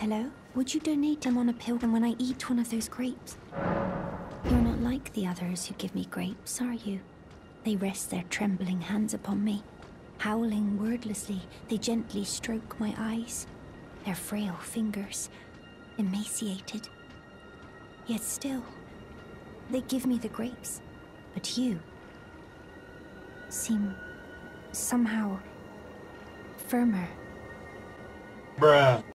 Hello? Would you donate them on a pilgrim when I eat one of those grapes? You're not like the others who give me grapes, are you? They rest their trembling hands upon me. Howling wordlessly, they gently stroke my eyes. Their frail fingers, emaciated. Yet still, they give me the grapes. But you seem somehow firmer. Bruh.